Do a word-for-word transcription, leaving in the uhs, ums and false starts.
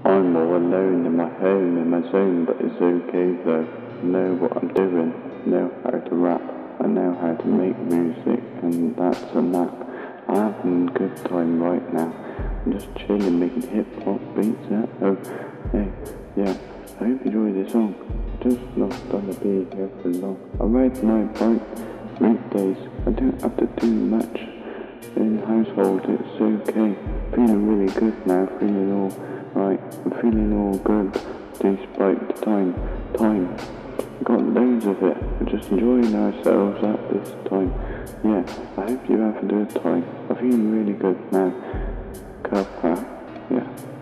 I'm all alone in my home, in my zone, but it's okay though. Know what I'm doing, know how to rap, I know how to make music, and that's a nap. I'm having a good time right now. I'm just chilling, making hip-hop beats at home. Hey, yeah, I hope you enjoy this song. Just not gonna be here for long. I ride my bike weekdays, I don't have to do much. In the household, it's okay. Feeling really good now, feeling all right. I'm feeling all good, despite the time. Time. Got loads of it. We're just enjoying ourselves at this time. Yeah, I hope you have a good time. I'm feeling really good now. Cup, yeah.